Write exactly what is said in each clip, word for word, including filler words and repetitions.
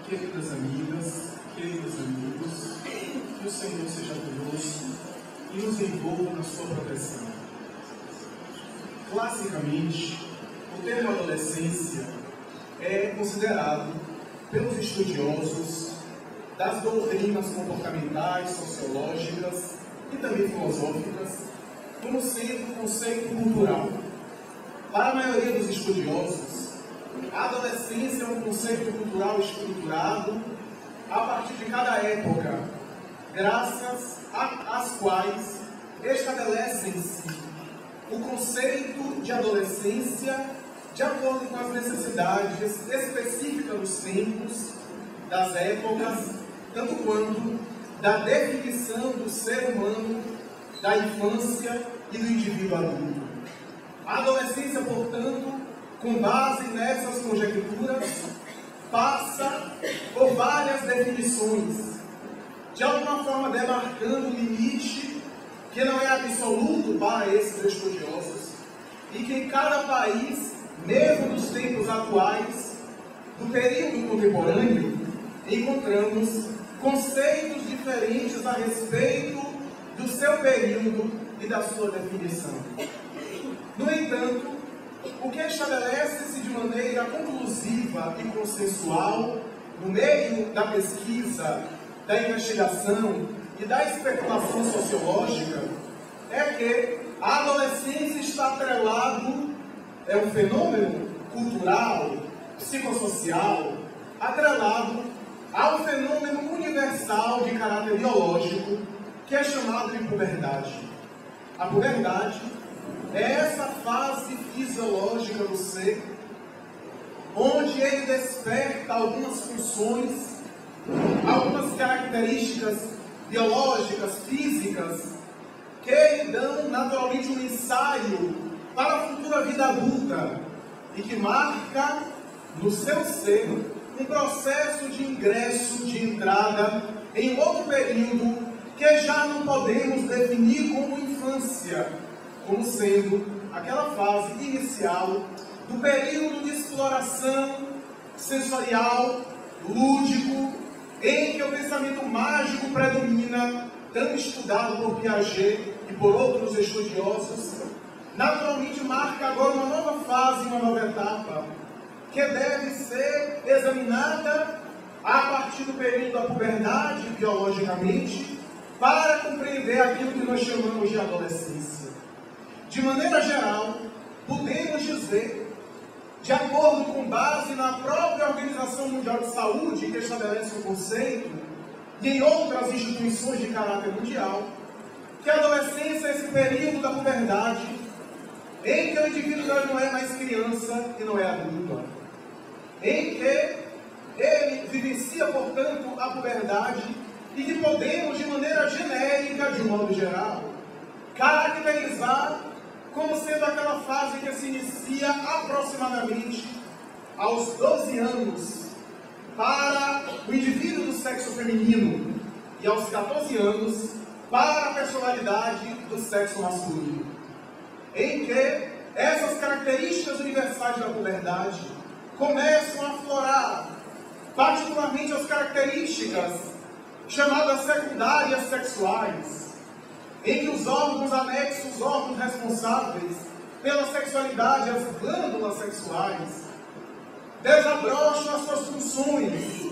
Queridas amigas, queridos amigos, que o Senhor seja conosco e nos envolva na sua proteção. Classicamente, o termo adolescência é considerado pelos estudiosos das doutrinas comportamentais, sociológicas e também filosóficas como sendo um conceito cultural. Para a maioria dos estudiosos, a adolescência é um conceito cultural estruturado a partir de cada época, graças às quais estabelecem-se o conceito de adolescência de acordo com as necessidades específicas dos tempos, das épocas, tanto quanto da definição do ser humano, da infância e do indivíduo adulto. A adolescência, portanto, com base nessas conjecturas, passa por várias definições, de alguma forma demarcando um limite que não é absoluto para esses estudiosos e que em cada país, mesmo nos tempos atuais, do período contemporâneo, encontramos conceitos diferentes a respeito do seu período e da sua definição. No entanto, o que estabelece-se de maneira conclusiva e consensual no meio da pesquisa, da investigação e da especulação sociológica é que a adolescência está atrelado, é um fenômeno cultural, psicossocial, atrelado ao fenômeno universal de caráter biológico que é chamado de puberdade. A puberdade é essa fase fisiológica do ser, onde ele desperta algumas funções, algumas características biológicas, físicas, que lhe dão naturalmente um ensaio para a futura vida adulta e que marca no seu ser um processo de ingresso, de entrada em outro período que já não podemos definir como infância, como sendo aquela fase inicial do período de exploração sensorial, lúdico, em que o pensamento mágico predomina, tão estudado por Piaget e por outros estudiosos. Naturalmente marca agora uma nova fase, uma nova etapa, que deve ser examinada a partir do período da puberdade, biologicamente, para compreender aquilo que nós chamamos de adolescência. De maneira geral, podemos dizer, de acordo com base na própria Organização Mundial de Saúde, que estabelece o conceito, e em outras instituições de caráter mundial, que a adolescência é esse período da puberdade, em que o indivíduo não é mais criança e não é adulto, em que ele vivencia, portanto, a puberdade e que podemos, de maneira genérica, de um modo geral, caracterizar como sendo aquela fase que se inicia aproximadamente aos doze anos para o indivíduo do sexo feminino e aos quatorze anos para a personalidade do sexo masculino, em que essas características universais da puberdade começam a aflorar, particularmente as características chamadas secundárias sexuais, em que os órgãos anexos, os órgãos responsáveis pela sexualidade, as glândulas sexuais, desabrocham as suas funções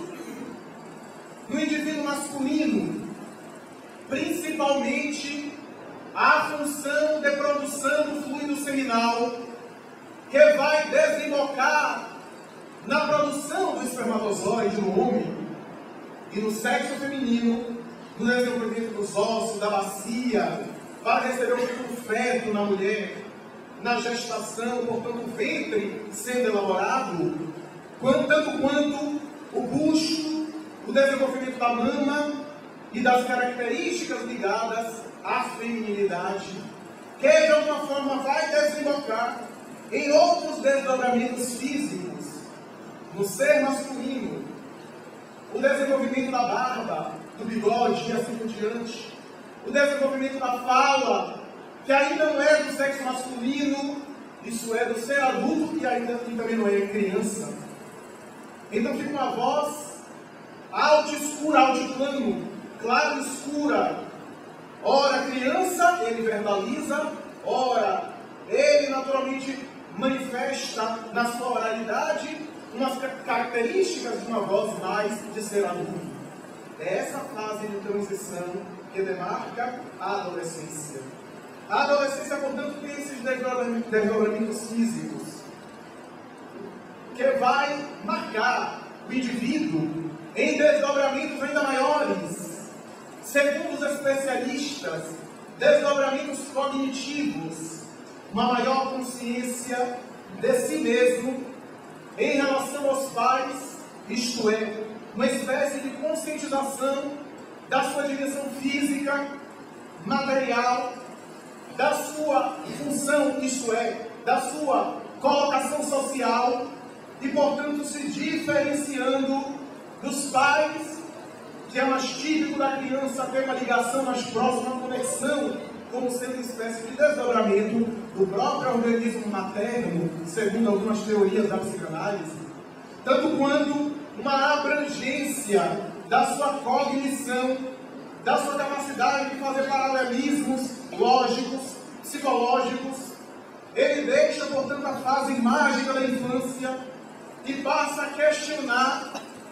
no indivíduo masculino, principalmente a função de produção do fluido seminal, que vai desembocar na produção do espermatozoide no homem e no sexo feminino, no desenvolvimento dos ossos, da bacia, para receber o feto na mulher, na gestação, portanto o ventre sendo elaborado, quanto, tanto quanto o bucho, o desenvolvimento da mama e das características ligadas à feminilidade, que de alguma forma vai desembocar em outros desdobramentos físicos, no ser masculino, o desenvolvimento da barba, do bigode e assim por diante, o desenvolvimento da fala, que ainda não é do sexo masculino, isso é do ser adulto, que ainda que também não é criança. Então fica uma voz alto escura, altiplano, claro escura. Ora criança, ele verbaliza, ora ele naturalmente manifesta na sua oralidade umas características de uma voz mais de ser adulto. É essa fase de transição que demarca a adolescência. A adolescência, portanto, tem esses desdobramentos físicos que vai marcar o indivíduo em desdobramentos ainda maiores. Segundo os especialistas, desdobramentos cognitivos, uma maior consciência de si mesmo em relação aos pais, isto é, uma espécie de conscientização da sua dimensão física, material, da sua função, isto é, da sua colocação social e, portanto, se diferenciando dos pais, que é mais típico da criança ter uma ligação mais próxima, uma conexão, como sendo uma espécie de desdobramento do próprio organismo materno, segundo algumas teorias da psicanálise, tanto quanto uma abrangência da sua cognição, da sua capacidade de fazer paralelismos lógicos, psicológicos. Ele deixa, portanto, a fase mágica da infância e passa a questionar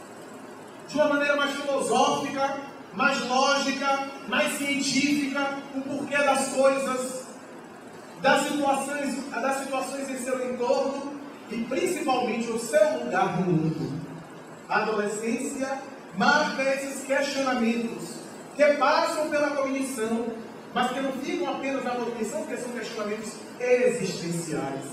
de uma maneira mais filosófica, mais lógica, mais científica, o porquê das coisas, das situações, das situações em seu entorno e principalmente o seu lugar no mundo. A adolescência marca esses questionamentos que passam pela cognição, mas que não ficam apenas na cognição, porque são questionamentos existenciais,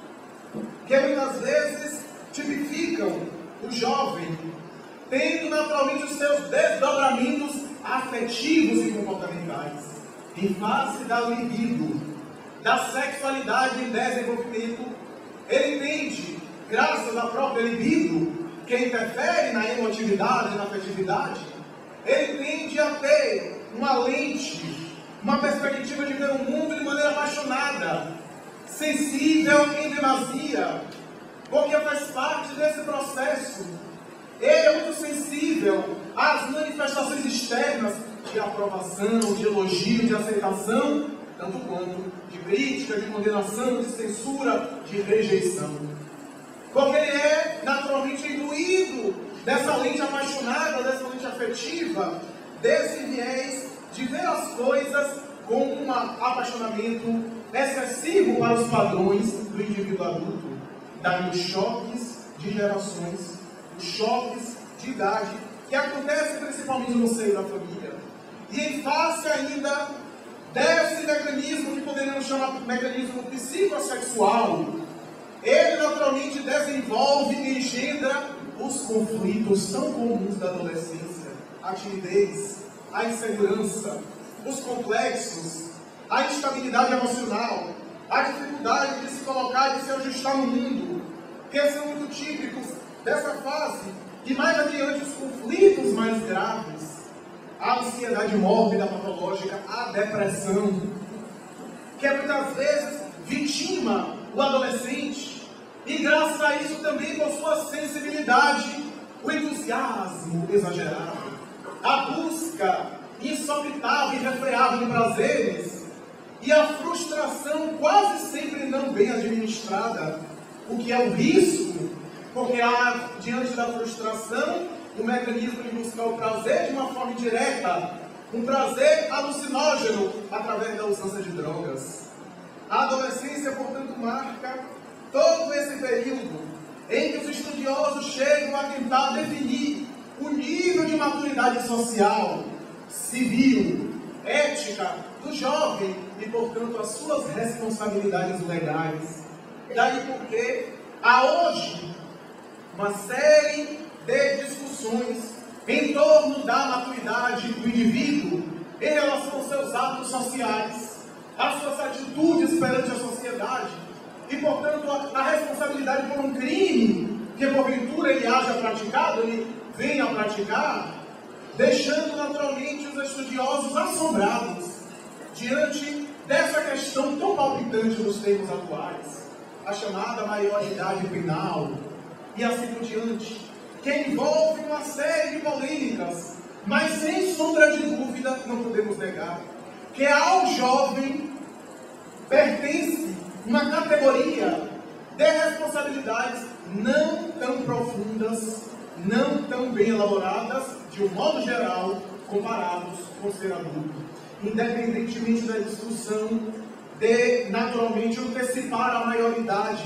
que muitas vezes tipificam o jovem tendo naturalmente os seus desdobramentos afetivos e comportamentais, em face da libido, da sexualidade em desenvolvimento. Ele entende, graças à própria libido, que interfere na emotividade, na afetividade, ele tende a ter uma lente, uma perspectiva de ver o mundo de maneira apaixonada, sensível em demasia, porque faz parte desse processo. Ele é muito sensível às manifestações externas de aprovação, de elogio, de aceitação, tanto quanto de crítica, de condenação, de censura, de rejeição. Porque ele é naturalmente imbuído dessa lente apaixonada, dessa lente afetiva, desse viés de ver as coisas com um apaixonamento excessivo para os padrões do indivíduo adulto. Daí os choques de gerações, os choques de idade, que acontecem principalmente no seio da família. E em face ainda desse mecanismo que poderíamos chamar de mecanismo psicossexual, ele naturalmente desenvolve e engendra os conflitos tão comuns da adolescência, a timidez, a insegurança, os complexos, a instabilidade emocional, a dificuldade de se colocar e de se ajustar no mundo, que são muito típicos dessa fase, e mais adiante os conflitos mais graves, a ansiedade mórbida patológica, a depressão, que muitas vezes vitima o adolescente, e graças a isso também com sua sensibilidade, o entusiasmo exagerado, a busca insopitável e refreável de prazeres, e a frustração quase sempre não bem administrada, o que é um risco, porque há, diante da frustração, o mecanismo de buscar o prazer de uma forma indireta, um prazer alucinógeno através da usança de drogas. A adolescência, portanto, marca todo esse período em que os estudiosos chegam a tentar definir o nível de maturidade social, civil, ética do jovem e, portanto, as suas responsabilidades legais. Daí porque há hoje uma série de discussões em torno da maturidade do indivíduo em relação aos seus atos sociais, às suas atitudes perante a sociedade e, portanto, a, a responsabilidade por um crime que, porventura, ele haja praticado, ele venha a praticar, deixando naturalmente os estudiosos assombrados diante dessa questão tão palpitante nos tempos atuais, a chamada maioridade penal, e assim por diante. que envolve uma série de polêmicas, mas sem sombra de dúvida, não podemos negar, que ao jovem pertence uma categoria de responsabilidades não tão profundas, não tão bem elaboradas, de um modo geral, comparados com o ser adulto. Independentemente da discussão de, naturalmente, antecipar a maioridade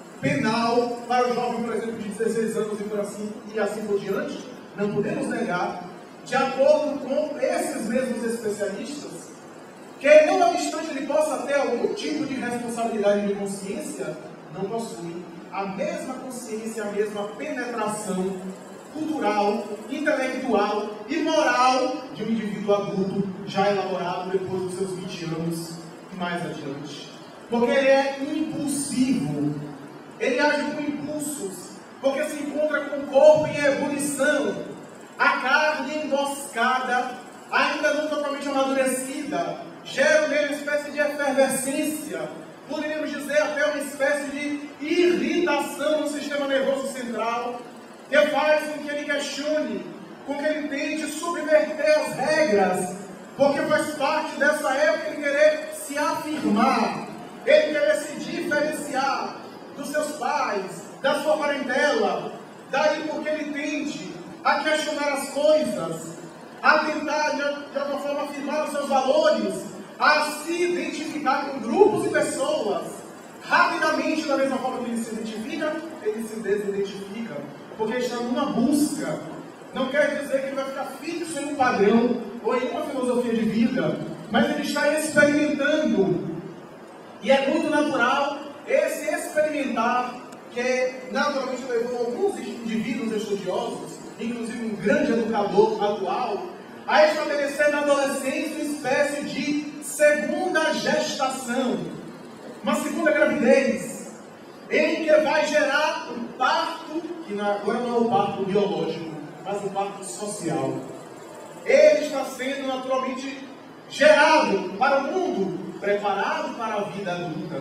penal para o jovem, por exemplo, de dezesseis anos e, por assim, e assim por diante, não podemos negar, de acordo com esses mesmos especialistas, que não obstante ele possa ter algum tipo de responsabilidade de consciência, não possui a mesma consciência, a mesma penetração cultural, intelectual e moral de um indivíduo adulto já elaborado depois dos seus vinte anos e mais adiante. Porque ele é impulsivo, ele age com impulsos, porque se encontra com o corpo em ebulição, a carne emboscada, ainda não totalmente amadurecida, gera nele uma espécie de efervescência, poderíamos dizer até uma espécie de irritação no sistema nervoso central, que faz com que ele questione, com que ele tente subverter as regras, porque faz parte dessa época ele querer se afirmar, ele querer se diferenciar dos seus pais, da sua parentela, daí porque ele tende a questionar as coisas, a tentar de, de alguma forma afirmar os seus valores, a se identificar com grupos e pessoas. Rapidamente, da mesma forma que ele se identifica, ele se desidentifica, porque está numa busca. Não quer dizer que ele vai ficar fixo em um padrão ou em uma filosofia de vida, mas ele está experimentando. E é muito natural esse experimentar que naturalmente levou alguns indivíduos estudiosos, inclusive um grande educador atual, a estabelecer na adolescência uma espécie de segunda gestação, uma segunda gravidez, em que vai gerar um parto, que agora não é o parto biológico, mas o parto social. Ele está sendo naturalmente gerado para o mundo, preparado para a vida adulta.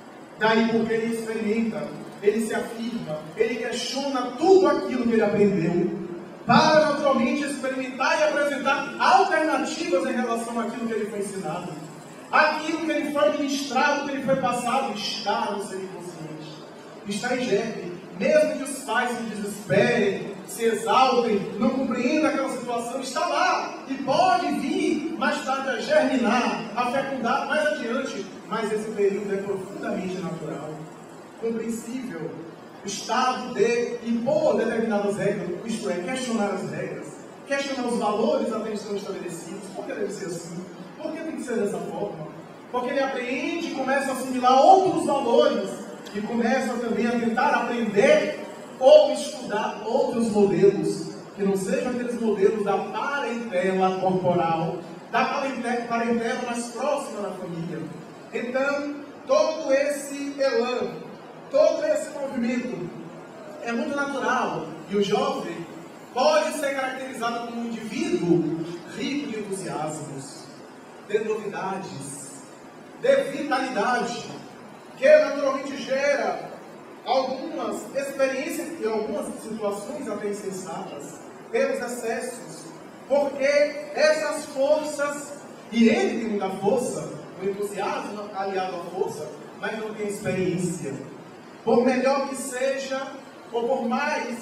Daí porque ele experimenta, ele se afirma, ele questiona tudo aquilo que ele aprendeu, para naturalmente experimentar e apresentar alternativas em relação àquilo que ele foi ensinado. Aquilo que ele foi ministrado, que ele foi passado, está no seu inconsciente, está em germe. Mesmo que os pais se desesperem, se exaltem, não compreendam aquela situação, está lá e pode vir mais tarde a germinar, a fecundar mais adiante. Mas esse período é profundamente natural, compreensível. Estado de impor determinadas regras, isto é, questionar as regras, questionar os valores até estão estabelecidos. Por que deve ser assim? Por que tem que ser dessa forma? Porque ele apreende e começa a assimilar outros valores e começa também a tentar aprender ou estudar outros modelos, que não sejam aqueles modelos da parentela corporal, da parentela mais próxima da família. Então, todo esse elan, todo esse movimento é muito natural, e o jovem pode ser caracterizado como um indivíduo rico de entusiasmos, de novidades, de vitalidade, que naturalmente gera algumas experiências e algumas situações até insensatas, pelos excessos, porque essas forças, e ele tem muita força, o entusiasmo aliado à força, mas não tem experiência. Por melhor que seja, ou por mais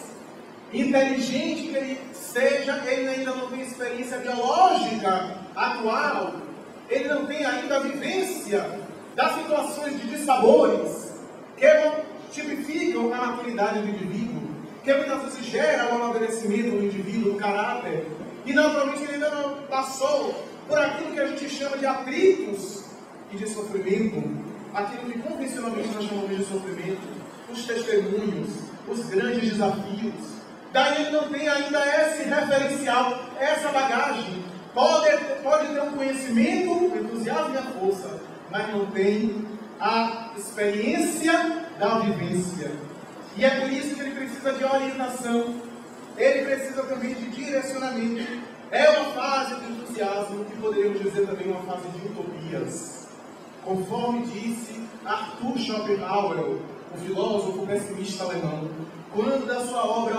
inteligente que ele seja, ele ainda não tem experiência biológica atual, ele não tem ainda a vivência das situações de dissabores que tipificam a maturidade do indivíduo, que muitas vezes gera o amadurecimento do indivíduo, do caráter, e naturalmente ele ainda não passou por aquilo que a gente chama de atritos e de sofrimento, aquilo que convencionalmente nós chamamos de sofrimento, os testemunhos, os grandes desafios. Daí ele não tem ainda esse referencial, essa bagagem. Pode, pode ter um conhecimento, um entusiasmo e a força, mas não tem a experiência da vivência. E é por isso que ele precisa de orientação, ele precisa também de direcionamento. É uma fase de entusiasmo e poderíamos dizer também uma fase de utopias. Conforme disse Arthur Schopenhauer, o filósofo pessimista alemão, quando da sua obra Utopia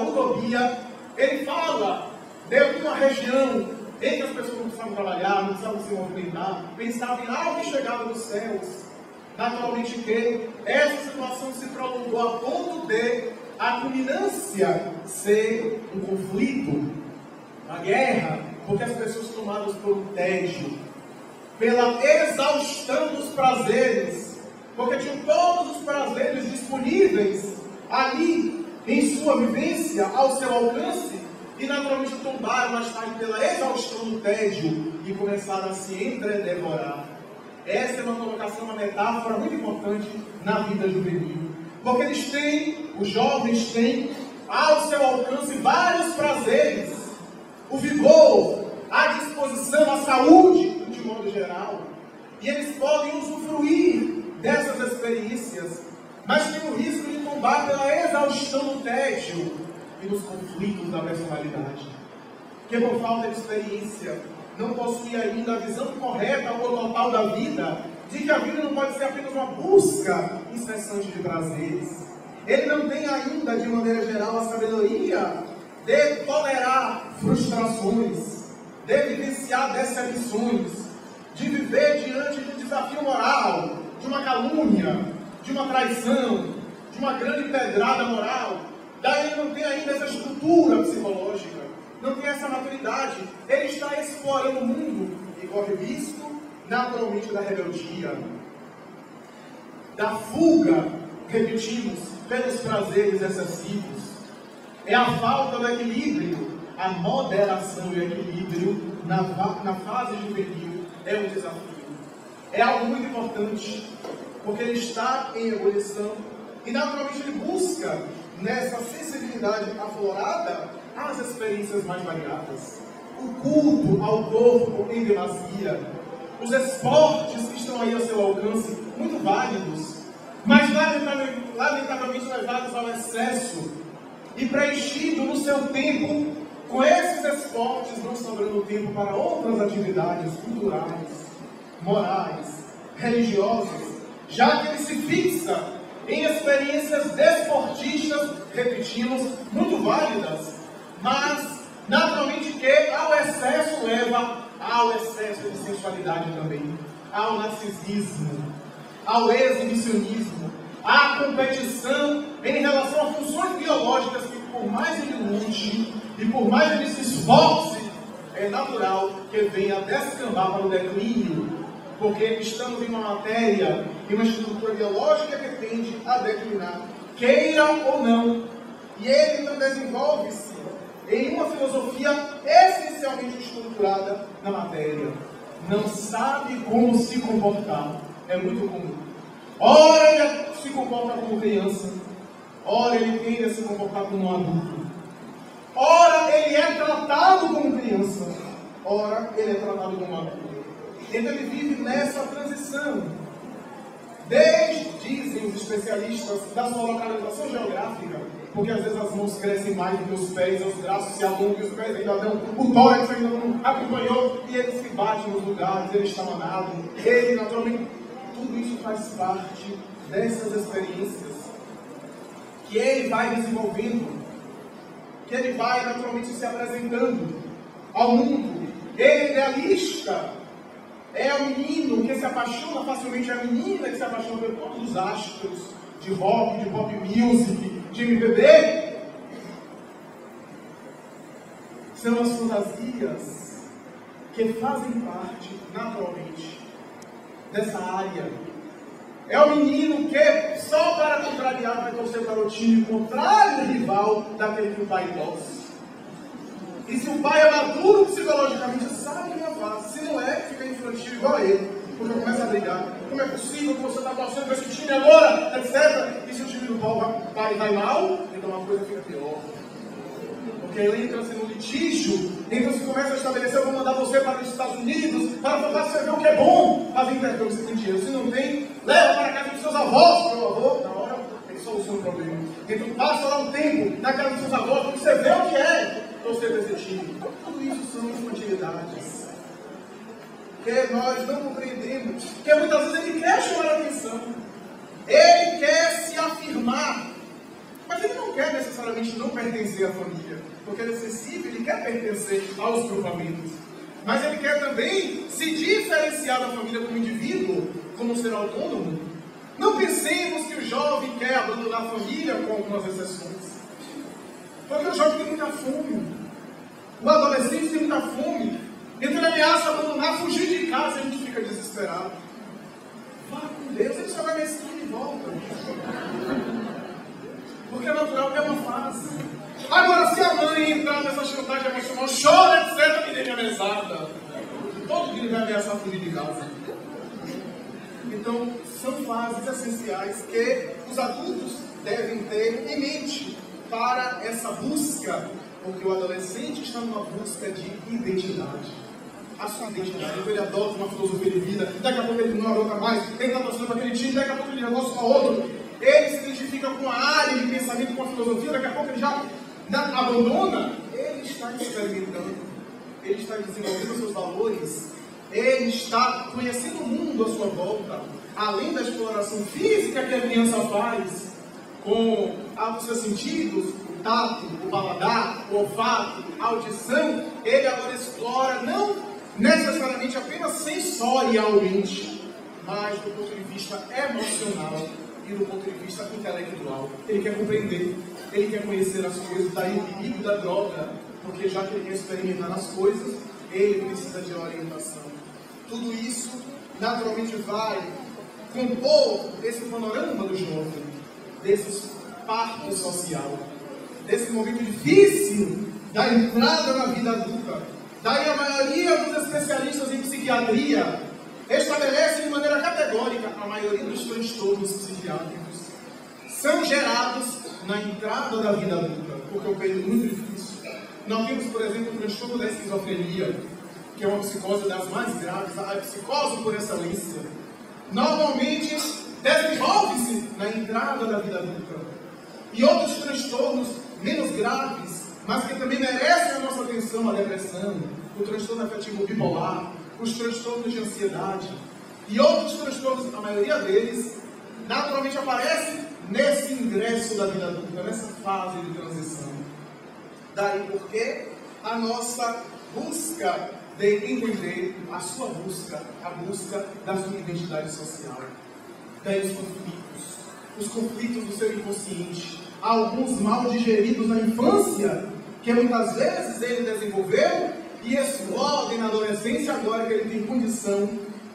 filosofia, ele fala de uma região em que as pessoas não precisavam trabalhar, não precisavam se movimentar, pensavam em algo que chegava dos céus. Naturalmente que essa situação se prolongou a ponto de a culminância ser um conflito, uma guerra, porque as pessoas tomadas por um tédio, pela exaustão dos prazeres, porque tinham todos os prazeres disponíveis ali em sua vivência, ao seu alcance, e naturalmente tombaram mais tarde pela exaustão do tédio e começaram a se entredevorar. Essa é uma colocação, uma metáfora muito importante na vida juvenil, porque eles têm, os jovens têm ao seu alcance vários prazeres, o vigor, a disposição, a saúde, de modo geral, e eles podem usufruir dessas experiências, mas tem o risco de tombar pela exaustão do tédio e nos conflitos da personalidade, que por falta de experiência não possui ainda a visão correta ou total da vida, de que a vida não pode ser apenas uma busca incessante de prazeres. Ele não tem ainda, de maneira geral, a sabedoria de tolerar frustrações, de vivenciar decepções, de viver diante de um desafio moral, de uma calúnia, de uma traição, de uma grande pedrada moral. Daí ele não tem ainda essa estrutura psicológica, não tem essa maturidade. Ele está explorando o mundo e corre o risco, naturalmente, da rebeldia, da fuga, repetimos, pelos prazeres excessivos. É a falta do equilíbrio, a moderação e o equilíbrio na, na fase juvenil é um desafio. É algo muito importante, porque ele está em ebulição e naturalmente ele busca, nessa sensibilidade aflorada, as experiências mais variadas. O culto ao corpo em demasia, os esportes que estão aí ao seu alcance, muito válidos, mas lamentavelmente levados ao excesso e preenchido no seu tempo com esses esportes, não sobrando tempo para outras atividades culturais, morais, religiosas, já que ele se fixa em experiências desportistas, repetimos, muito válidas, mas naturalmente que ao excesso leva ao excesso de sensualidade também, ao narcisismo, ao exibicionismo, à competição em relação a funções biológicas que, por mais ele lute e por mais ele se esforce, é natural que venha a descambar para o declínio, porque estamos em uma matéria e uma estrutura biológica que tende a declinar, queira ou não. E ele então desenvolve-se em uma filosofia essencialmente estruturada na matéria. Não sabe como se comportar. É muito comum. Ora ele se comporta como criança, ora ele tende a se comportar como um adulto. Ora ele é tratado como criança, ora ele é tratado como adulto. Então ele vive nessa transição, desde, dizem os especialistas, da sua localização geográfica, porque às vezes as mãos crescem mais do que os pés, os braços se alongam, os pés ainda dão, o tórax ainda não acompanhou, e ele se bate nos lugares, ele está manado, ele naturalmente, tudo isso faz parte dessas experiências que ele vai desenvolvendo, que ele vai naturalmente se apresentando ao mundo. Ele é idealista, é o menino que se apaixona facilmente, é a menina que se apaixona por todos os astros de rock, de pop music, de M P B. São as fantasias que fazem parte, naturalmente, dessa área. É o menino que, só para contrariar, vai torcer para o time contrário, rival daquele que o pai torce. E se o pai é maduro psicologicamente, sabe que é fácil. Se não é, fica infantil igual a ele. Porque começa a brigar. Como é possível que você está torcendo para esse time agora, etcétera. E se o time do pai vai mal, então a coisa fica pior. Porque ele entra-se no litígio, então se começa a estabelecer, eu vou mandar você para os Estados Unidos, para você ver o que é bom, fazer intercâmbio, você tem dinheiro. Se não tem, leva para a casa dos seus avós, meu avô, na hora, ele soluciona o problema. Então passa lá um tempo na casa dos seus avós, para você ver o que é torcer para esse time. Tudo isso são infantilidades que nós não compreendemos, que muitas vezes ele quer chamar a atenção, ele quer se afirmar, mas Mas ele não quer necessariamente não pertencer à família, porque ele é sensível, ele quer pertencer aos grupamentos. Mas ele quer também se diferenciar da família como indivíduo, como um ser autônomo. Não pensemos que o jovem quer abandonar a família, com algumas exceções. Porque o jovem tem muita fome. O adolescente tem muita fome. Então ele ameaça abandonar, fugir de casa, e a gente fica desesperado. Vá com Deus, ele só vai na esquina e volta. Porque é natural que é uma fase. Agora, se a mãe entrar nessa chantagem emocional, chora, etcétera, a menina é mesada. Todo dia vai ameaçar fugir de casa. Então, são fases essenciais que os adultos devem ter em mente para essa busca, porque o adolescente está numa busca de identidade. A sua identidade. Então ele adota uma filosofia de vida, daqui a pouco ele não adota mais, ele está torcendo para aquele time, daqui a pouco ele negocia para outro. Ele se identifica com a área de pensamento, com a filosofia, daqui a pouco ele já abandona. Ele está experimentando, ele está desenvolvendo seus valores, ele está conhecendo o mundo à sua volta, além da exploração física que a criança faz, com os seus sentidos, o tato, o paladar, o olfato, a audição. Ele agora explora, não necessariamente apenas sensorialmente, mas do ponto de vista emocional e do ponto de vista intelectual. Ele quer compreender, ele quer conhecer as coisas, daí o perigo da droga, porque já que ele quer experimentar as coisas, ele precisa de orientação. Tudo isso naturalmente vai compor esse panorama do jovem, desse parto social, desse momento difícil da entrada na vida adulta. Daí a maioria dos especialistas em psiquiatria estabelece de maneira categórica a maioria dos transtornos psiquiátricos são gerados na entrada da vida adulta, porque é um período muito difícil. Nós temos, por exemplo, o transtorno da esquizofrenia, que é uma psicose das mais graves, a psicose por excelência. Normalmente desenvolve-se na entrada da vida adulta. E outros transtornos menos graves, mas que também merecem a nossa atenção, a depressão, o transtorno afetivo bipolar, os transtornos de ansiedade e outros transtornos, a maioria deles, naturalmente aparecem nesse ingresso da vida adulta, nessa fase de transição. Daí porque a nossa busca de entender, a sua busca, a busca da sua identidade social. Daí os conflitos, os conflitos do seu inconsciente, alguns mal digeridos na infância, que muitas vezes ele desenvolveu e explodem na adolescência, agora que ele tem condição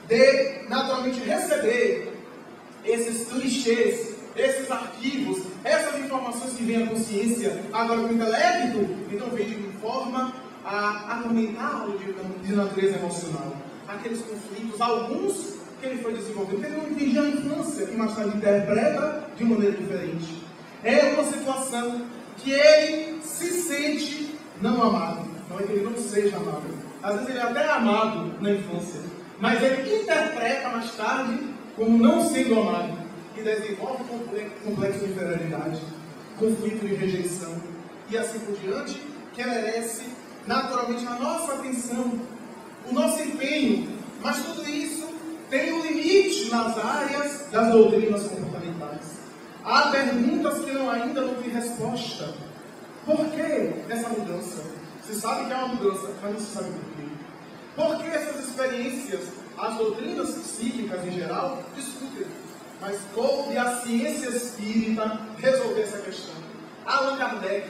de naturalmente receber esses clichês, esses arquivos, essas informações que vêm à consciência, agora com o intelecto, então vem de forma a atormentá-lo de, de natureza emocional. Aqueles conflitos, alguns que ele foi desenvolvendo, que ele não entendia na infância, que mais tarde interpreta de maneira diferente. É uma situação que ele se sente não amado. Não é que ele não seja amado. Às vezes ele é até amado na infância, mas ele interpreta mais tarde como não sendo amado e desenvolve complexo de inferioridade, conflito de rejeição e assim por diante, que merece naturalmente a nossa atenção, o nosso empenho. Mas tudo isso tem um limite nas áreas das doutrinas comportamentais. Há perguntas que não, ainda não têm resposta. Por que essa mudança? Você sabe que é uma mudança, mas não se sabe por quê. Por que essas experiências, as doutrinas psíquicas em geral, discutem? Mas coube a ciência espírita resolver essa questão. Allan Kardec,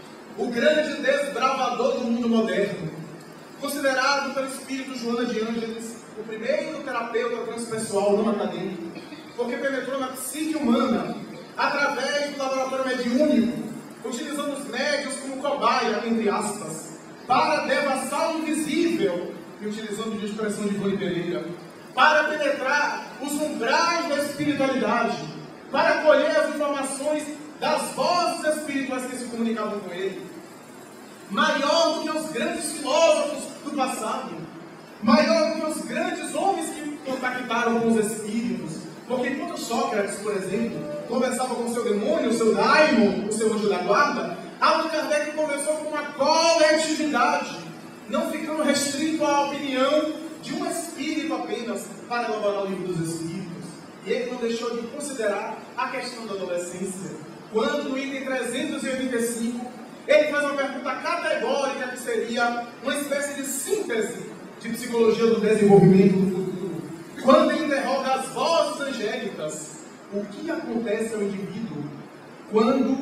o grande desbravador do mundo moderno, considerado pelo espírito Joana de Ângeles o primeiro terapeuta transpessoal não acadêmico, porque penetrou na psique humana através do laboratório mediúnico, utilizando os médios como cobaia, entre aspas, para devassar o invisível, e utilizando de expressão de Ivone Pereira, para penetrar os umbrais da espiritualidade, para colher as informações das vozes espirituais que se comunicavam com ele. Maior do que os grandes filósofos do passado, maior do que os grandes homens que contactaram com os espíritos, porque enquanto Sócrates, por exemplo, conversava com o seu demônio, o seu daimon, o seu anjo da guarda, Allan Kardec conversou com uma coletividade, não ficando restrito à opinião de um espírito apenas para elaborar o livro dos espíritos. E ele não deixou de considerar a questão da adolescência, quando no item trezentos e oitenta e cinco, ele faz uma pergunta categórica que seria uma espécie de síntese de psicologia do desenvolvimento do futuro. Quando ele interroga as vozes angélicas, o que acontece ao indivíduo quando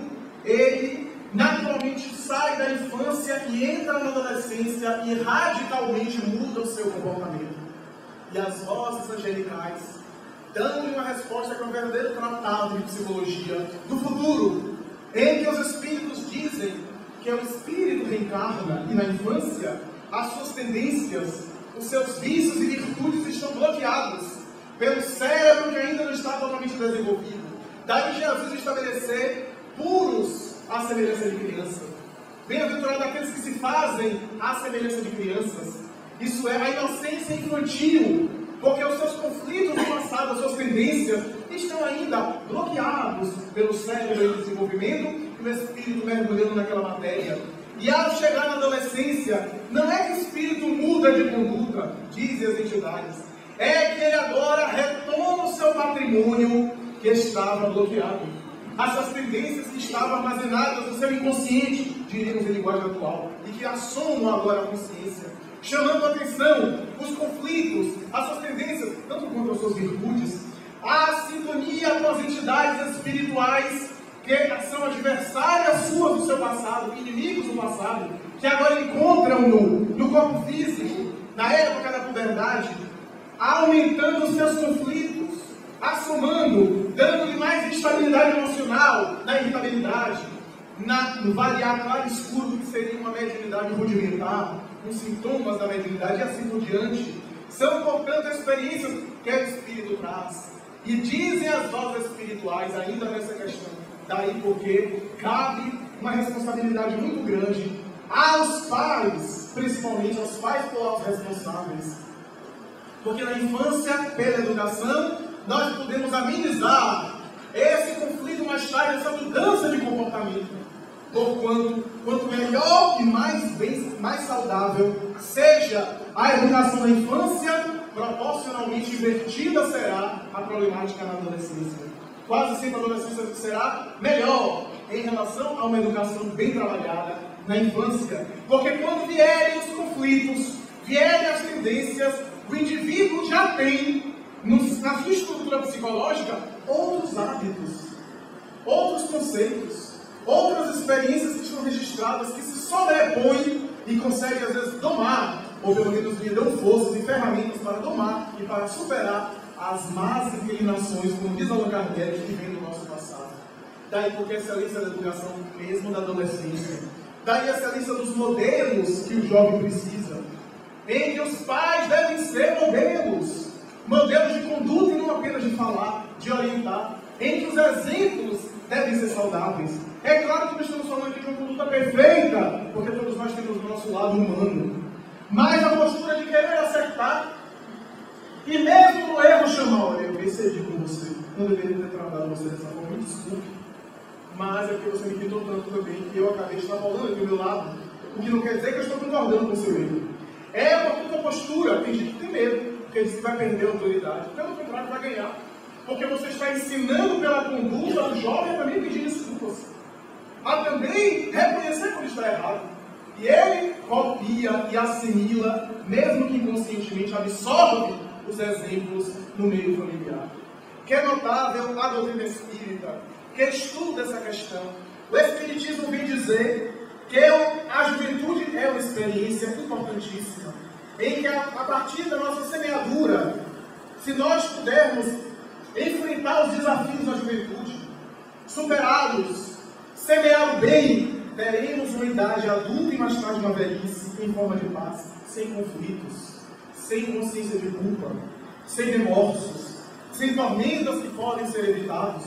ele naturalmente sai da infância e entra na adolescência e radicalmente muda o seu comportamento. E as vozes angelicais dão-lhe uma resposta que é um verdadeiro tratado de psicologia do futuro, em que os espíritos dizem que o espírito reencarna e na infância as suas tendências, os seus vícios e virtudes estão bloqueados pelo cérebro que ainda não está totalmente desenvolvido. Daí Jesus estabelecer puros à semelhança de criança. Bem-aventurado aqueles que se fazem à semelhança de crianças. Isso é a inocência infantil, porque os seus conflitos do passado, as suas tendências, estão ainda bloqueados pelo cérebro em desenvolvimento e o espírito mergulhando naquela matéria. E ao chegar na adolescência, não é que o espírito muda de conduta, dizem as entidades, é que ele agora retoma o seu patrimônio que estava bloqueado. As suas tendências que estavam armazenadas no seu inconsciente, diríamos em linguagem atual, e que assomam agora a consciência, chamando a atenção, os conflitos, as suas tendências, tanto quanto as suas virtudes, a sintonia com as entidades espirituais que são adversárias suas do seu passado, inimigos do passado, que agora encontram-no no corpo físico, na época da puberdade, aumentando os seus conflitos, assomando, dando-lhe mais instabilidade emocional, na irritabilidade, na, no variar claro escuro que seria uma mediunidade rudimentar, os sintomas da mediunidade e assim por diante. São, portanto, experiências que o Espírito traz. E dizem as vozes espirituais, ainda nessa questão, daí porque cabe uma responsabilidade muito grande aos pais, principalmente aos pais pelos responsáveis. Porque na infância, pela educação, nós podemos amenizar esse conflito mais tarde, essa mudança de comportamento. Porquanto, quanto melhor e mais, bem, mais saudável seja a educação na infância, proporcionalmente invertida será a problemática na adolescência. Quase sempre a adolescência será melhor em relação a uma educação bem trabalhada na infância. Porque quando vierem os conflitos, vierem as tendências, o indivíduo já tem, no, na sua estrutura psicológica, outros hábitos, outros conceitos, outras experiências que estão registradas, que se sobrepõem e conseguem, às vezes, domar, ou pelo menos lhe dão forças e ferramentas para domar e para superar as más inclinações, como diz Allan Kardec, que vem do nosso passado. Daí porque a excelência da educação, mesmo da adolescência. Daí a excelência dos modelos que o jovem precisa, em que os pais devem ser modelos, modelos de conduta e não apenas de falar, de orientar, em que os exemplos devem ser saudáveis. É claro que nós estamos falando aqui de uma conduta perfeita, porque todos nós temos o nosso lado humano, mas a postura de querer acertar, e mesmo no erro chamar, olha, eu excedi com você, não deveria ter tratado você dessa forma, me desculpe, mas é porque você me pintou tanto também que eu acabei de estar falando aqui do meu lado, o que não quer dizer que eu estou concordando com o seu erro. É uma postura, tem gente que tem medo, porque diz que vai perder a autoridade, pelo contrário, vai ganhar, porque você está ensinando pela conduta do jovem a também pedir desculpas, a também reconhecer quando está errado. E ele copia e assimila, mesmo que inconscientemente absorve os exemplos no meio familiar. Que é notável a doutrina espírita, que estuda essa questão. O Espiritismo vem dizer que a juventude é uma experiência importantíssima, em que a partir da nossa semeadura, se nós pudermos enfrentar os desafios da juventude, superá-los, semear o bem, teremos uma idade adulta e mais tarde uma velhice em forma de paz, sem conflitos, sem consciência de culpa, sem remorsos, sem tormentas que podem ser evitados.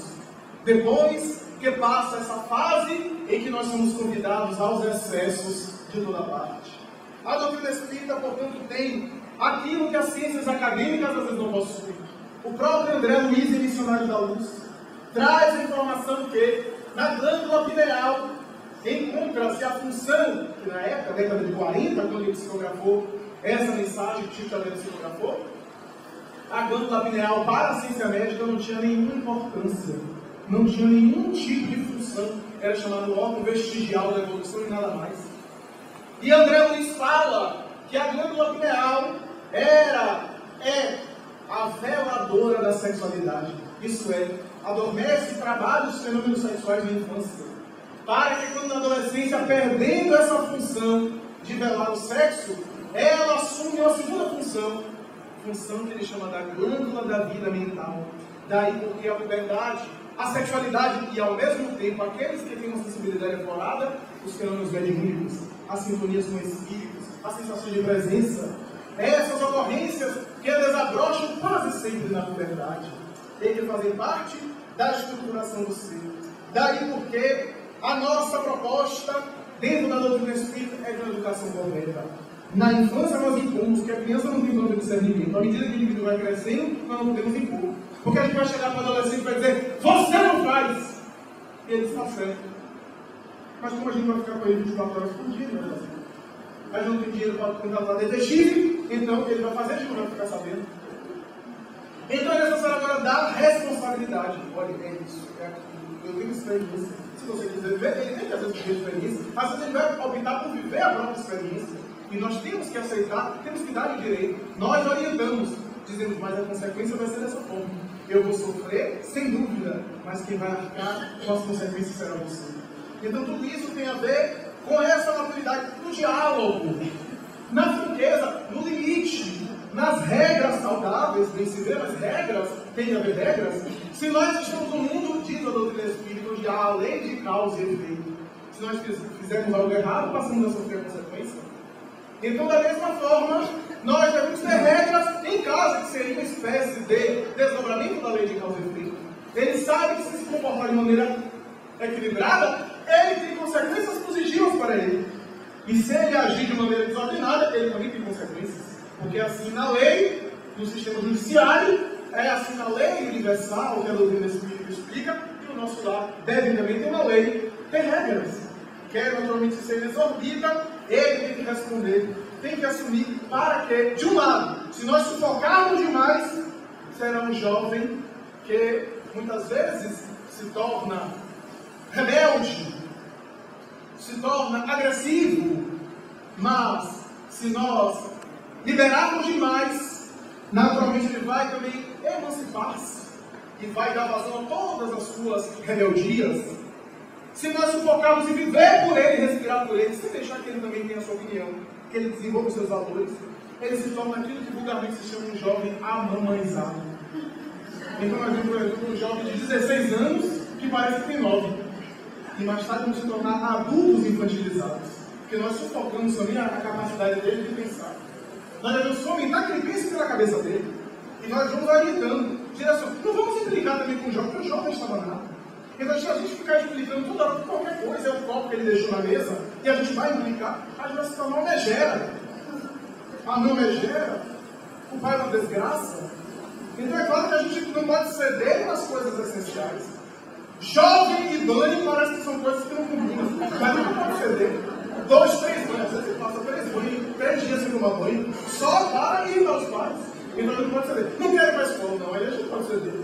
Depois que passa essa fase em que nós somos convidados aos excessos de toda parte. A doutrina espírita, portanto, tem aquilo que as ciências acadêmicas às vezes não possuem. O próprio André Luiz, em Missionário da Luz, traz a informação que na glândula pineal encontra-se a função, que na época, década de quarenta, quando ele psicografou essa mensagem que Chico Xavier psicografou, a glândula pineal para a ciência médica não tinha nenhuma importância. não tinha nenhum tipo de função, era chamado órgão vestigial da evolução e nada mais. E André Luiz fala que a glândula pineal era, é a veladora da sexualidade. Isso é, adormece e trabalha os fenômenos sexuais na infância, para que quando na adolescência, perdendo essa função de velar o sexo, ela assume uma segunda função, função que ele chama da glândula da vida mental. Daí porque a puberdade, a sexualidade e ao mesmo tempo aqueles que têm uma sensibilidade aflorada, os fenômenos mediúnicos, as sintonias com espíritos, as sensações de presença, essas ocorrências que desabrocham quase sempre na puberdade, tem que fazer parte da estruturação do ser. Daí porque a nossa proposta dentro da doutrina espírita é de uma educação correta. Na infância nós impomos que a criança não tem plano de discernimento. À medida que o indivíduo vai crescendo, nós não podemos impor. Porque a gente vai chegar para o adolescente e vai dizer, você não faz! E ele está certo. Mas como a gente vai ficar com ele vinte e quatro horas por dia, ele vai fazer. A gente não tem dinheiro para contratar detetive, então o que ele vai fazer, a gente não vai ficar sabendo. Então é necessário agora dar responsabilidade. Olha, é isso, é aquilo, eu tenho experiência. Se você quiser viver, ele tem que às vezes viver experiência. Às vezes ele vai optar por viver a própria experiência. E nós temos que aceitar, temos que dar o direito. Nós orientamos, dizemos, mas a consequência vai ser dessa forma. Eu vou sofrer, sem dúvida, mas quem vai arcar com as consequências será você. Então tudo isso tem a ver com essa maturidade do diálogo, na franqueza, no limite, nas regras saudáveis, bem se vê, mas regras, tem que haver regras. Se nós estamos no mundo, diz a doutrina espírita, onde há a lei de causa e efeito. Se nós fizermos algo errado, passamos a sofrer a consequência. Então, da mesma forma, nós devemos ter regras em casa, que seria uma espécie de desdobramento da lei de causa e efeito. Ele sabe que se se comportar de maneira equilibrada, ele tem consequências positivas para ele. E se ele agir de maneira desordenada, ele também tem consequências. Porque assim na lei, no sistema judiciário, é assim na lei universal, que a doutrina espírita explica, que o nosso lar deve também ter uma lei, tem regras. Quer naturalmente se ele exorbita, ele tem que responder, tem que assumir, para que, de um lado, se nós sufocarmos demais, será um jovem que muitas vezes se torna rebelde, se torna agressivo, mas se nós liberarmos demais, naturalmente ele vai também emancipar-se e vai dar vazão a todas as suas rebeldias. Se nós sufocarmos e viver por ele, respirar por ele, sem deixar que ele também tenha a sua opinião, que ele desenvolva os seus valores, ele se torna aquilo que vulgarmente se chama um jovem amamãezado. Então nós vemos, por exemplo, um jovem de dezesseis anos que parece que tem nove. E mais tarde vamos se tornar adultos infantilizados. Porque nós sufocamos também a capacidade dele de pensar. Nós devemos fomentar que ele pense pela cabeça dele. E nós vamos orientando. Direção. Não vamos implicar também com o jovem, porque o jovem está danado. Então, se a gente ficar explicando toda hora qualquer coisa, é o copo que ele deixou na mesa, e a gente vai implicar, a gente vai se tornar uma megera. A não megera, o pai é uma desgraça. Então, é claro que a gente não pode ceder nas coisas essenciais. Jovem e banho parece que são coisas que não combinam, mas não pode ceder. Dois, três banhos, às vezes você passa três banhos, três dias sem tomar banho, só para ir aos pais. Então, ele não pode ceder. Não quero ir para a escola, não, aí a gente pode ceder.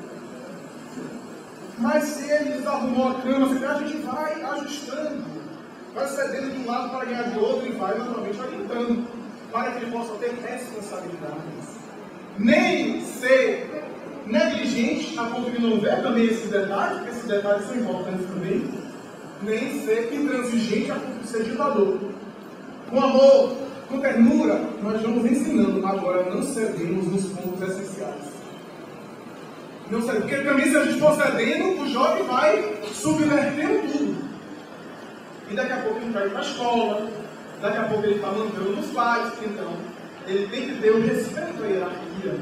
Mas se ele desarrumou a cama, a gente vai ajustando, vai cedendo de um lado para ganhar de outro e vai naturalmente orientando, para que ele possa ter responsabilidades. Nem ser negligente a ponto de não ver também esses detalhes, porque esses detalhes são importantes também, nem ser intransigente a ponto de ser ditador. Com amor, com ternura, nós vamos ensinando, agora não cedemos nos pontos essenciais. Não sei, porque também se a gente for cedendo, o jovem vai subvertendo tudo. E daqui a pouco ele vai para a escola, daqui a pouco ele está mandando nos pais, então ele tem que ter o respeito à hierarquia.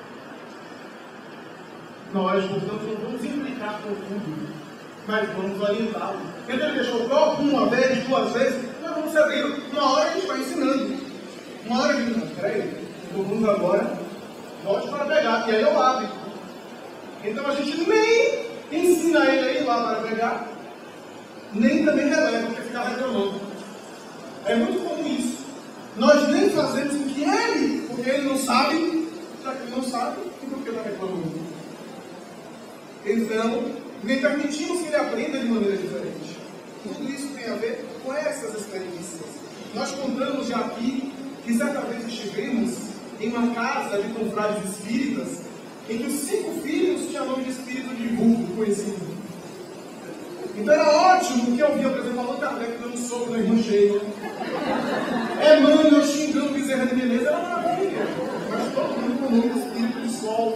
Nós, portanto, não vamos implicar com tudo, mas vamos orientá-lo. Então ele deixou o copo uma vez, duas vezes, nós vamos cedendo. Uma hora a gente vai ensinando. Uma hora a gente diz, peraí, então vamos agora, volte para pegar, e aí eu abro. Então a gente nem ensina ele a ir lá para pegar, nem também releva, porque fica reclamando. É muito comum isso. Nós nem fazemos o que ele, porque ele não sabe, já que ele não sabe, e por que está reclamando? Então, nem permitimos que ele aprenda de maneira diferente. Tudo isso tem a ver com essas experiências. Nós contamos já aqui que certa vez estivemos em uma casa de confrades espíritas em que os cinco filhos tinham nome de espírito de vulgo conhecido. Então era ótimo que eu via, por exemplo, Allan Kardec dando um soco na irmã Sheila. Emmanuel xingando Bezerra de Menezes, era maravilha. Mas todo mundo com o nome de espírito de sol.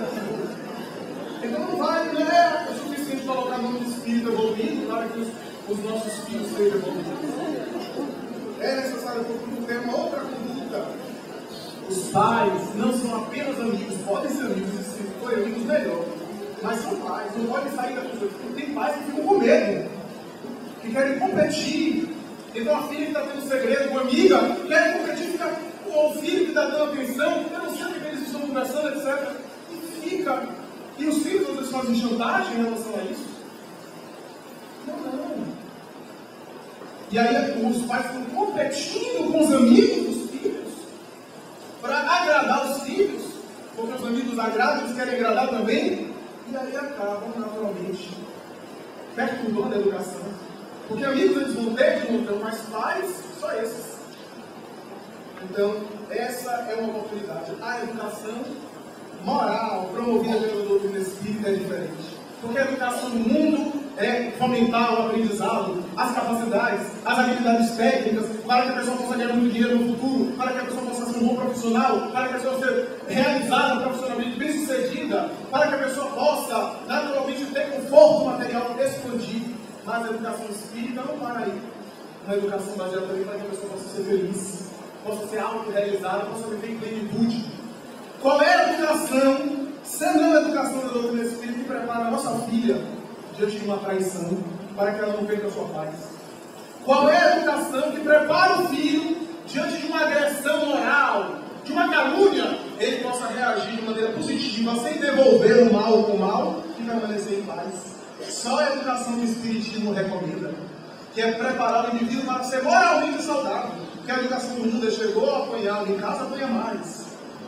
Então não vai, não é o suficiente colocar o nome de espírito evoluído para que os, os nossos filhos sejam evoluídos. É necessário ter uma outra conduta. Os pais não são apenas amigos, podem ser amigos, e se forem amigos, melhor. Mas são pais, não podem sair da pessoa. Tem pais que ficam com medo, que querem competir. Então a filha que está tendo segredo com a amiga, quer competir, fica com o filho que está dando atenção, eu não sei o que eles estão conversando, etcétera. E fica. E os filhos às vezes fazem chantagem em relação a isso. Não, não. E aí os pais estão competindo com os amigos dos filhos para agradar os filhos, porque os amigos agradam, eles querem agradar também. E aí acabam naturalmente perturbando a educação. Porque amigos eles vão ter de montão, mas pais, só esses. Então, essa é uma oportunidade. A educação moral promovida pela doutrina espírita é diferente. Porque a educação no mundo é fomentar o aprendizado, as capacidades, as habilidades técnicas, para que a pessoa possa ganhar muito dinheiro no futuro, para que a pessoa possa ser um bom profissional, para que a pessoa seja realizada profissionalmente, bem-sucedida, para que a pessoa possa naturalmente ter conforto material expandido. Mas a educação espírita não para aí. Uma educação baseada também para que a pessoa possa ser feliz, possa ser autorrealizada, possa viver em plenitude. Qual é a educação, sendo a educação da doutrina espírita, que prepara a nossa filha diante de uma traição, para que ela não perca a sua paz? Qual é a educação que prepara o filho diante de uma agressão moral, de uma calúnia, ele possa reagir de maneira positiva, sem devolver o mal com o mal e permanecer em paz? Só a educação que o Espiritismo recomenda, que é preparar o indivíduo para ser moralmente saudável. Porque a educação do mundo chegou a apanhar em casa, apanha mais.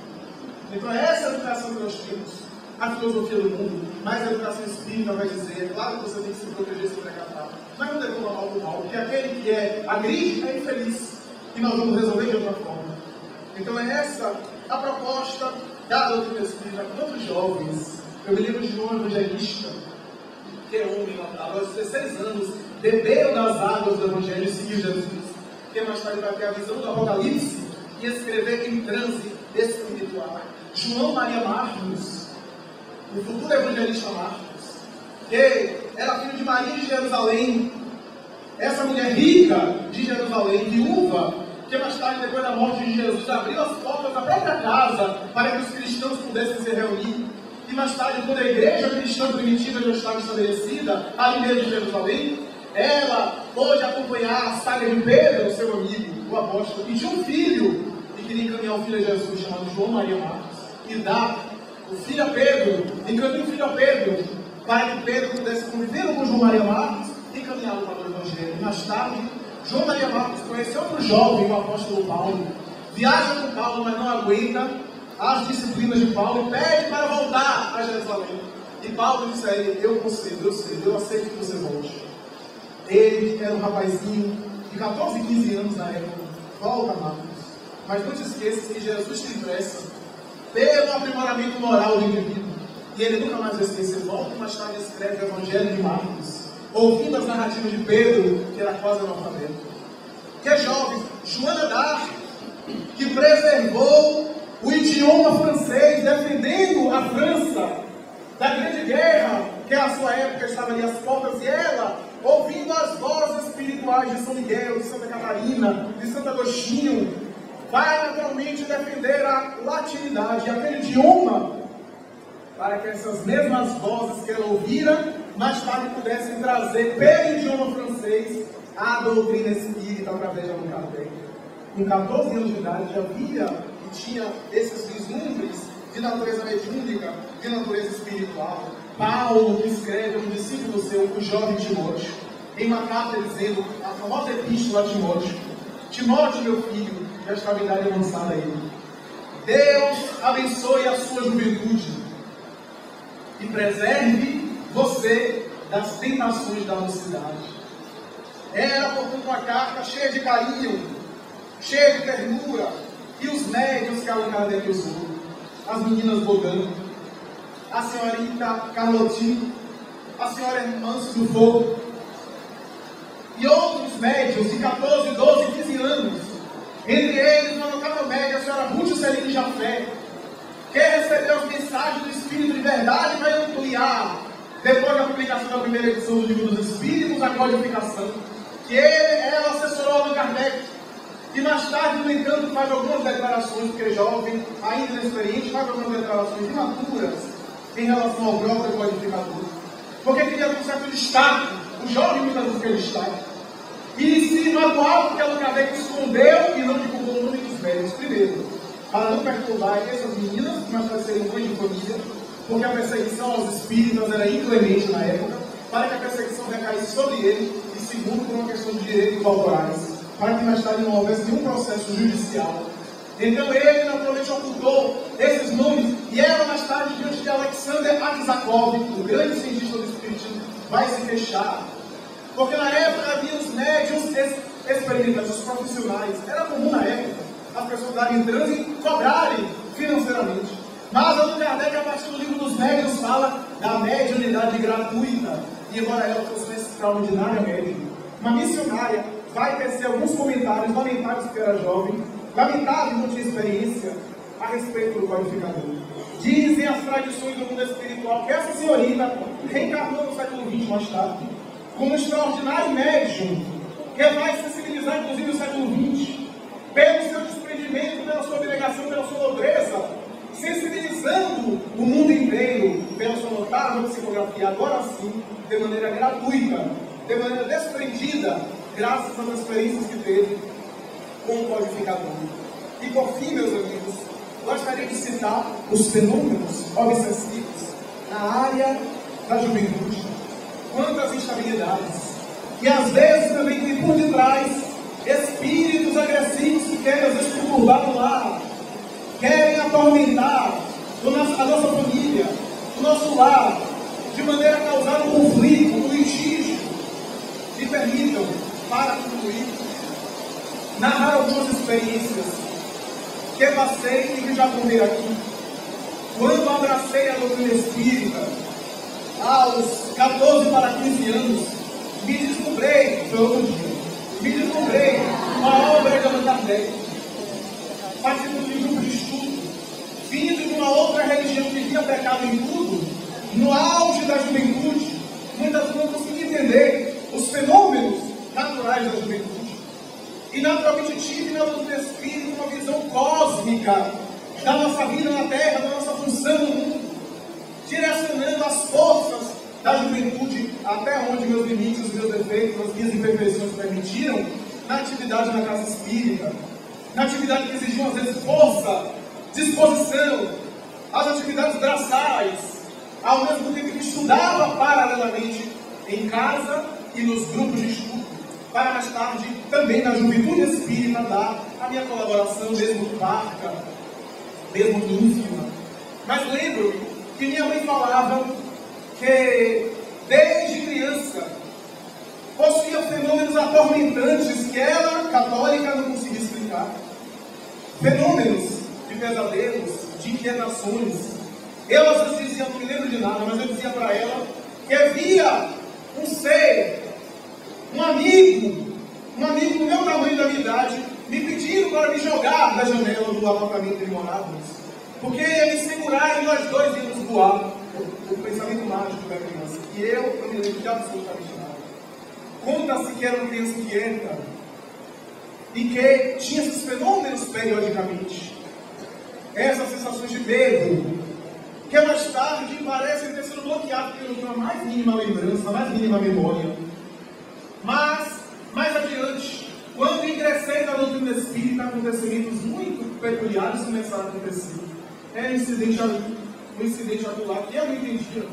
Então é essa a educação que nós temos, a filosofia do mundo. Mas a educação espírita vai dizer, é claro que você tem que se proteger, se precatar, mas não devolva mal com mal, porque aquele que é agride é infeliz. E nós vamos resolver de outra forma. Então é essa a proposta da doutrina espírita para outros jovens. Eu me lembro de João Evangelista, que é homem lá, aos dezesseis anos, bebeu das águas do Evangelho e seguiu Jesus. Que mais tarde vai ter a visão do Apocalipse e escrever em transe espiritual. João Maria Marcos, o futuro evangelista Marcos, que era filho de Maria de Jerusalém, essa mulher rica de Jerusalém, viúva, que mais tarde, depois da morte de Jesus, abriu as portas da própria casa para que os cristãos pudessem se reunir. E mais tarde, quando a igreja cristã primitiva já estava estabelecida, ali mesmo em Jerusalém, ela pôde acompanhar a saga de Pedro, seu amigo, o apóstolo, e tinha um filho, e queria encaminhar o filho a Jesus, chamado João Maria Marcos, e dar o filho a Pedro, encaminhou o filho a Pedro, para que Pedro pudesse conviver com João Maria Marcos e encaminhá-lo para o Evangelho. Mais tarde, João Maria Marcos conheceu outro jovem, o apóstolo Paulo, viaja com Paulo, mas não aguenta as disciplinas de Paulo e pede para voltar a Jerusalém. E Paulo disse a ele: eu concedo, eu sei, eu aceito que você volte. Ele era um rapazinho de catorze, quinze anos na época. Volta, Marcos. Mas não te esqueças que Jesus tem pressa pelo aprimoramento moral do indivíduo. E ele nunca mais vai esquecer. Volta e mais tarde escreve o Evangelho de Marcos, ouvindo as narrativas de Pedro, que era quase analfabeto. Que é jovem, Joana d'Arc, que preservou o idioma francês, defendendo a França da Grande Guerra, que a sua época estava ali às portas, e ela, ouvindo as vozes espirituais de São Miguel, de Santa Catarina, de Santo Agostinho, vai naturalmente defender a latinidade, aquele idioma, para que essas mesmas vozes que ela ouvira, mais tarde pudessem trazer pelo idioma francês a doutrina espírita através de Allan Kardec. Com catorze anos de idade já via e tinha esses vislumbres de natureza mediúnica, de natureza espiritual. Paulo, que escreve um discípulo seu, o jovem Timóteo, em uma carta dizendo, a famosa epístola a Timóteo: Timóteo, meu filho, já está em idade avançada aí, Deus abençoe a sua juventude e preserve você das tentações da mocidade. Era, portanto, uma carta cheia de carinho, cheia de ternura, e os médios que Allan Kardec usou, as meninas Bogan, a senhorita Carlotti, a senhora Manso do Fogo, e outros médios de catorze, doze, quinze anos. Entre eles, uma notável média, a senhora Ruth Celine Jafé, que recebeu as mensagens do Espírito de verdade para ampliar, depois da publicação da primeira edição do Livro dos Espíritos, a codificação, que ele, ela assessorou Allan Kardec, e mais tarde, no entanto, faz algumas declarações, porque é jovem, ainda inexperiente, faz algumas declarações imaturas em relação ao próprio codificador, porque queria ter um certo destaque, o jovem muitas vezes quer destaque, e se magoava porque Allan Kardec escondeu e não divulgou o nome dos médicos, primeiro, para não perturbar essas meninas, mas para serem mães de família, porque a perseguição aos espíritas era inclemente na época, para que a perseguição recaísse sobre ele, e segundo, por uma questão de direitos autorais, para que mais tarde não houvesse nenhum processo judicial. Então ele naturalmente ocultou esses nomes, e ela mais tarde, diante de Alexander Aksakov, o grande cientista do espiritismo, vai se fechar. Porque na época havia os médiuns experimentais, os profissionais. Era comum na época as pessoas darem transe e cobrarem financeiramente. Mas Allan Kardec, a partir do Livro dos Médiuns, fala da mediunidade gratuita. E embora ela fosse uma extraordinária médium, uma missionária, vai tecer alguns comentários lamentáveis, porque era jovem, lamentável, não tinha experiência a respeito do codificador. Dizem as tradições do mundo espiritual que essa senhorita reencarnou no século vinte mais tarde, como um extraordinário médium, que vai sensibilizar inclusive o século vinte, pelo seu desprendimento, pela sua abnegação, pela sua nobreza, sensibilizando o mundo inteiro pela sua notável psicografia, agora sim, de maneira gratuita, de maneira desprendida, graças às experiências que teve com o codificador. E por fim, meus amigos, gostaria de citar os fenômenos obsessivos na área da juventude. Quantas instabilidades, que às vezes também tem por detrás espíritos agressivos que querem às vezes perturbar o lar, querem atormentar a nossa família, o nosso lar, de maneira a causar um conflito, um litígio. Me permitam, para concluir, narrar algumas experiências que passei e que já contei aqui. Quando abracei a doutrina espírita, aos catorze para quinze anos, me descobrei, foi outro dia, me descobrei uma obra de Allan Kardec, participando de um grupo de estudo, vindo de uma outra religião que via pecado em tudo, no auge da juventude, muitas vezes não conseguia entender os fenômenos naturais da juventude. E naturalmente tive na doutrina espírita uma visão cósmica da nossa vida na Terra, da nossa função no mundo, direcionando as forças da juventude até onde meus limites, os meus defeitos, as minhas imperfeições permitiram, na atividade na casa espírita, na atividade que exigiu às vezes força, disposição, as atividades braçais, ao mesmo tempo que estudava paralelamente em casa e nos grupos de estudo, para mais tarde também na juventude espírita dar a minha colaboração, mesmo parca, mesmo ínfima. Mas lembro que minha mãe falava que desde criança possuía fenômenos atormentantes que ela, católica, não conseguia explicar. Fenômenos de pesadelos, de inquietações. Eu às vezes dizia, não me lembro de nada, mas eu dizia para ela que havia um ser, um amigo, um amigo do meu tamanho, da minha idade, me pedindo para me jogar da janela do apartamento que morávamos, porque ia me segurar e nós dois íamos voar. O, o pensamento mágico da criança. E eu não me lembro de absolutamente nada. Conta-se que era uma criança inquieta e que tinha esses fenômenos periodicamente, essas sensações de medo, que mais tarde parecem ter sido bloqueados porque eu não tenho a mais mínima lembrança, a mais mínima memória. Mas, mais adiante, quando ingressei na doutrina espírita, acontecimentos muito peculiares começaram a acontecer. Era um incidente ali, um incidente acolá que eu não entendia.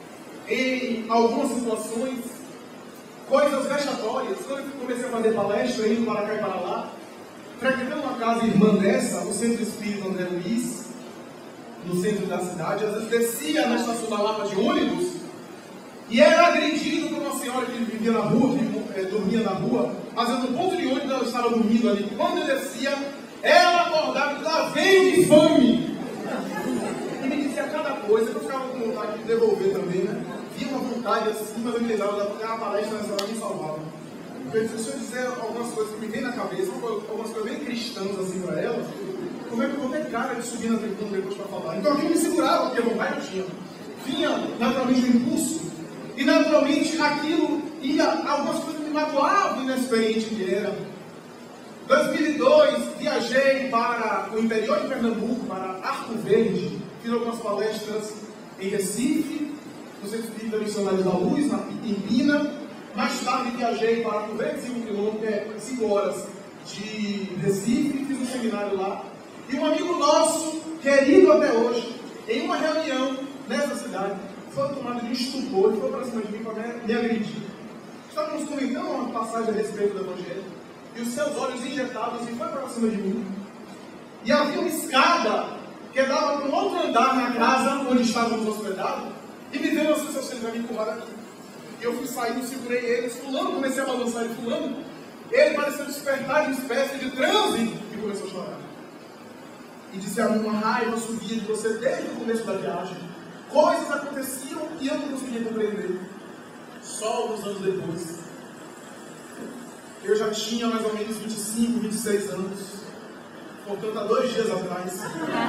Em algumas situações, coisas vexatórias. Quando eu comecei a fazer palestra, indo para cá e para lá, frequentando uma casa irmã dessa, o Centro Espírita André Luiz, no centro da cidade, às vezes descia na estação da Lapa de ônibus e era agredido por uma senhora que vivia na rua, que é, dormia na rua, mas no ponto de ônibus ela estava dormindo ali. Quando ele descia, ela acordava e lá vem de fome. E me dizia cada coisa que eu ficava com vontade de devolver também, né? Via uma vontade assim, mas eu me lembrava daquela palestra nessa hora me salvava. Eu disse, se eu dizer algumas coisas que me vêm na cabeça, algumas coisas bem cristãs assim para ela, como é que eu vou ter cara de subir na tribuna depois para falar? Então aquilo me segurava, porque vontade eu tinha. Vinha naturalmente o impulso, e naturalmente aquilo ia, algumas coisas me magoavam, inexperiente que era. Em dois mil e dois, viajei para o interior de Pernambuco, para Arco Verde, fiz algumas palestras em Recife, no Centro Espírita Missionários da Luz, na, em Pina. Mais tarde viajei para Arco Verde, cinco quilômetros, que é cinco horas de Recife, fiz um seminário lá. E um amigo nosso, querido até hoje, em uma reunião nessa cidade, foi tomado de um estupor e foi para cima de mim para me agredir. Estávamos comentando uma passagem a respeito do Evangelho, e os seus olhos injetados e foi para cima de mim. E havia uma escada que dava para um outro andar na casa onde estávamos hospedados, e me deu uma sensação de me empurrar aqui. E eu fui saindo, segurei ele, fulano, comecei a balançar ele, fulano. Ele pareceu despertar de uma espécie de transe e começou a chorar. E disse a mim, uma raiva subia de você desde o começo da viagem. Coisas aconteciam e eu não conseguia compreender. Só alguns anos depois, eu já tinha mais ou menos vinte e cinco, vinte e seis anos, portanto há dois dias atrás,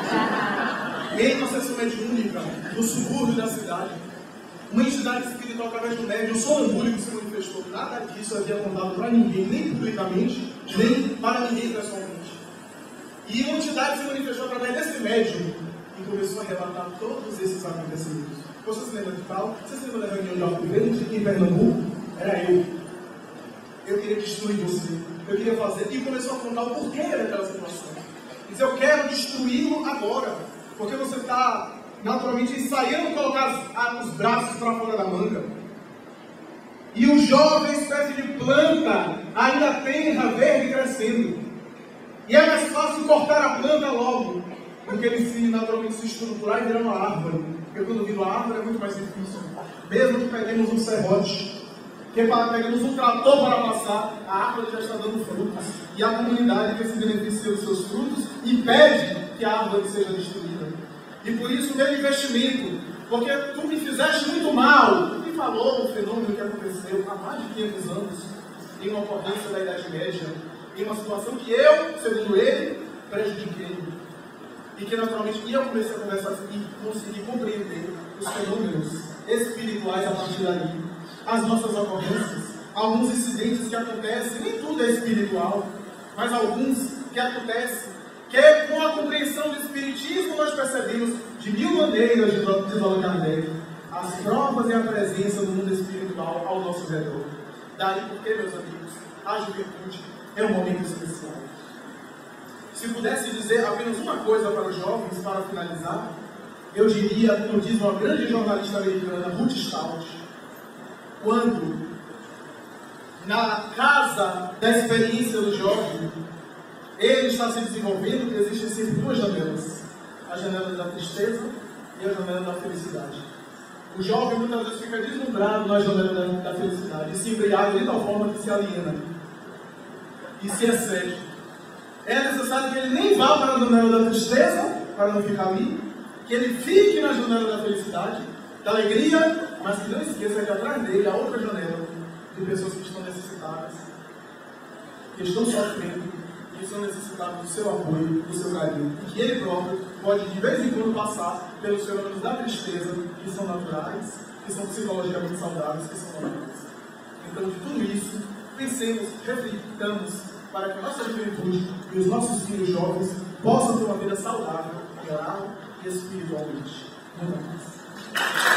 em uma sessão mediúnica no subúrbio da cidade, uma entidade espiritual através do médium sonambúlico se manifestou. Nada disso havia contado para ninguém, nem publicamente, nem para ninguém pessoalmente. E uma entidade se manifestou através desse médium e começou a relatar todos esses acontecimentos. Você se lembra de tal? Você se lembra da reunião de Arco Verde em Pernambuco? Era eu. Eu queria destruir você. Eu queria fazer. E começou a contar o porquê daquela situação. Diz, eu quero destruí-lo agora. Porque você está naturalmente ensaiando colocar as, os braços para fora da manga. E o jovem, espécie de planta, ainda tenra, verde, crescendo. E é mais fácil cortar a planta logo, porque ele se naturalmente se estruturar e virar uma árvore. Porque quando vira uma árvore é muito mais difícil. Mesmo que peguemos um serrote, que para pegamos um trator para passar, a árvore já está dando frutos. E a comunidade que se beneficia dos seus frutos impede que a árvore seja destruída. E por isso meu investimento, porque tu me fizeste muito mal. Tu me falou o fenômeno que aconteceu há mais de quinhentos anos, em uma ocorrência da Idade Média, em uma situação que eu, segundo ele, prejudiquei. E que naturalmente eu comecei a conversar e consegui compreender os fenômenos espirituais a partir daí. As nossas ocorrências, alguns incidentes que acontecem, nem tudo é espiritual, mas alguns que acontecem, que com a compreensão do Espiritismo nós percebemos de mil maneiras, diz Allan Kardec, as provas e a presença do mundo espiritual ao nosso redor. Daí porque, meus amigos, a juventude é um momento especial. Se pudesse dizer apenas uma coisa para os jovens, para finalizar, eu diria, como diz uma grande jornalista americana, Ruth Stout, quando na casa da experiência do jovem, ele está se desenvolvendo, existem sempre duas janelas, a janela da tristeza e a janela da felicidade. O jovem muitas vezes fica deslumbrado na janela da, da felicidade e se embriaga de tal forma que se aliena e se excede. É necessário que ele nem vá para a janela da tristeza, para não ficar ali, que ele fique na janela da felicidade, da alegria, mas que não esqueça que atrás dele há outra janela de pessoas que estão necessitadas, que estão sofrendo, que estão necessitadas do seu apoio, do seu carinho, e que ele próprio pode de vez em quando passar pelos fenômenos da tristeza, que são naturais, que são psicologicamente saudáveis, que são normais. Então, de tudo isso, pensemos, reflitamos, para que a nossa juventude e os nossos filhos jovens possam ter uma vida saudável, moral e espiritualmente. Muito mais.